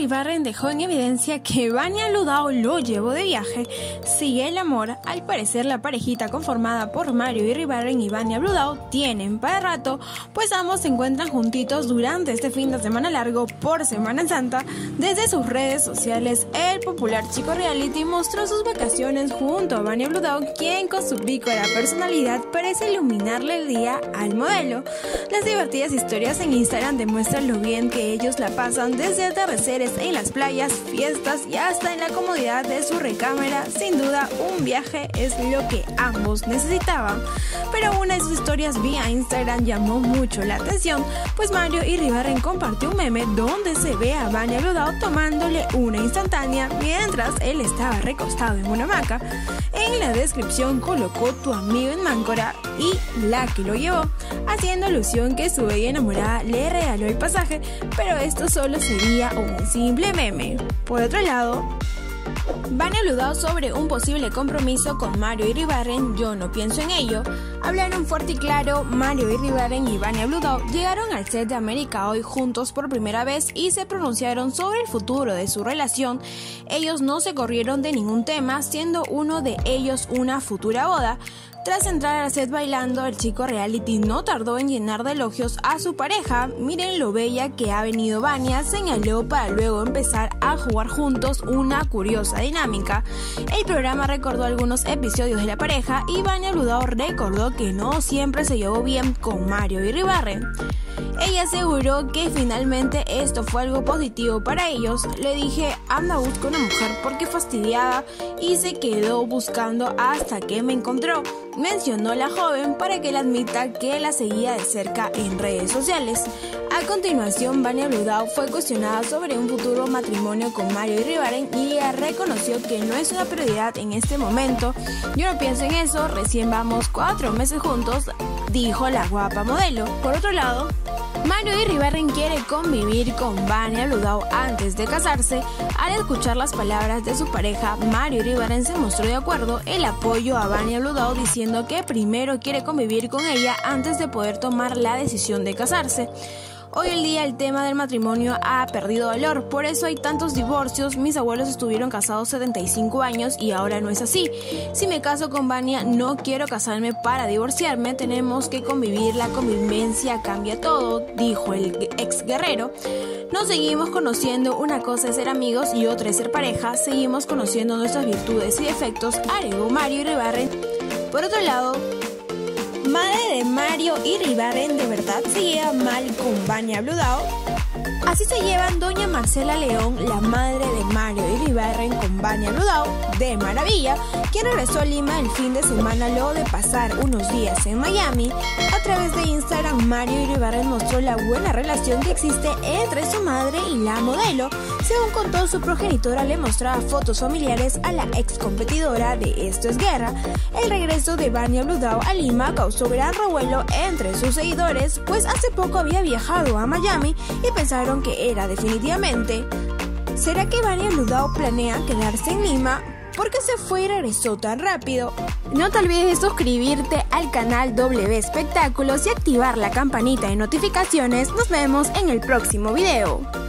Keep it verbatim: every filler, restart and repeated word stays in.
Iribarren dejó en evidencia que Vania Ludao lo llevó de viaje. Sigue el amor. Al parecer la parejita conformada por Mario Iribarren y Vania Ludao tienen para rato, pues ambos se encuentran juntitos durante este fin de semana largo por Semana Santa. Desde sus redes sociales, el popular chico reality mostró sus vacaciones junto a Vania Ludao, quien con su pícara personalidad parece iluminarle el día al modelo. Las divertidas historias en Instagram demuestran lo bien que ellos la pasan, desde atardeceres en las playas, fiestas y hasta en la comodidad de su recámara. Sin duda, un viaje es lo que ambos necesitaban. Pero una de sus historias vía Instagram llamó mucho la atención, pues Mario Iribarren compartió un meme donde se ve a Vania Ludao tomándole una instantánea mientras él estaba recostado en una hamaca. En la descripción colocó "tu amigo en Máncora" y "la que lo llevó", haciendo alusión que su bella enamorada le regaló el pasaje, pero esto solo sería un simple meme. Por otro lado, Vania Ludao sobre un posible compromiso con Mario Iribarren. "Yo no pienso en ello". Hablaron fuerte y claro. Mario Iribarren y Vania Ludao llegaron al set de América Hoy juntos por primera vez y se pronunciaron sobre el futuro de su relación. Ellos no se corrieron de ningún tema, siendo uno de ellos una futura boda. Tras entrar al set bailando, el chico reality no tardó en llenar de elogios a su pareja. "Miren lo bella que ha venido Vania", señaló, para luego empezar a jugar juntos una curiosa dinámica. El programa recordó algunos episodios de la pareja y Vania Ludao recordó que no siempre se llevó bien con Mario Iribarren. Ella aseguró que finalmente esto fue algo positivo para ellos. "Le dije, anda, busca una mujer porque fastidiada, y se quedó buscando hasta que me encontró", mencionó la joven, para que él admita que la seguía de cerca en redes sociales. A continuación, Vania Ludao fue cuestionada sobre un futuro matrimonio con Mario Iribarren y ella reconoció que no es una prioridad en este momento. "Yo no pienso en eso, recién vamos cuatro meses juntos", dijo la guapa modelo. Por otro lado, Mario Iribarren quiere convivir con Vania Ludao antes de casarse. Al escuchar las palabras de su pareja, Mario Iribarren se mostró de acuerdo el apoyo a Vania Ludao, diciendo que primero quiere convivir con ella antes de poder tomar la decisión de casarse. "Hoy en día el tema del matrimonio ha perdido valor, por eso hay tantos divorcios. Mis abuelos estuvieron casados setenta y cinco años y ahora no es así. Si me caso con Vania, no quiero casarme para divorciarme, tenemos que convivir, la convivencia cambia todo", dijo el ex guerrero. "Nos seguimos conociendo, una cosa es ser amigos y otra es ser pareja, seguimos conociendo nuestras virtudes y defectos", agregó Mario Iribarren. Por otro lado, madre de Mario Iribarren de verdad se lleva mal con Vania Ludao. Así se llevan doña Marcela León, la madre de Mario Iribarren, con Vania Ludao de maravilla, quien regresó a Lima el fin de semana luego de pasar unos días en Miami. A través de Instagram, Mario Iribarren mostró la buena relación que existe entre su madre y la modelo. Según contó, su progenitora le mostraba fotos familiares a la ex competidora de Esto es Guerra. El regreso de Vania Ludao a Lima causó gran revuelo entre sus seguidores, pues hace poco había viajado a Miami y pensaron que era definitivamente. ¿Será que Vania Ludao planea quedarse en Lima? ¿Por qué se fue y regresó tan rápido? No te olvides de suscribirte al canal W Espectáculos y activar la campanita de notificaciones. Nos vemos en el próximo video.